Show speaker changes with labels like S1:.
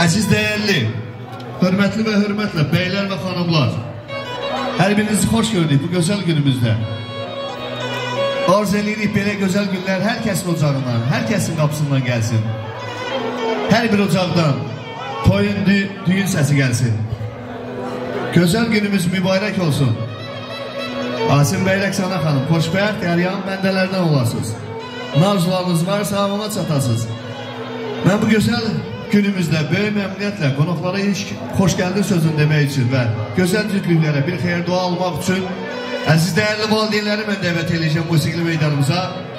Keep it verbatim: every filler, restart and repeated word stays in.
S1: Əziz dəyərli, hörmətli və hörmətlə bəylər və xanımlar, hər birinizi xoş gördük bu gözəl günümüzdə. Arz edirik belə gözəl günlər hər kəsin ocağından, hər kəsin qapısından gəlsin. Hər bir ocaqdan toyun, dü düyün səsi gəlsin. Gözəl günümüz mübarək olsun. Asim bəy Rəqsana xanım, xoşbəxt, yarıyan məndələrdən olasınız. Arzularınız varsa ona çatasınız. Mən bu gözəl günümüzdə böyük məmnuniyyətlə qonaqlara ilk xoş gəldin sözünü demək üçün və gözəl cütlüklərə bir xeyir dua almaq üçün əziz dəyərli valideynləri mən dəvət edəcəm musiqili meydanımıza.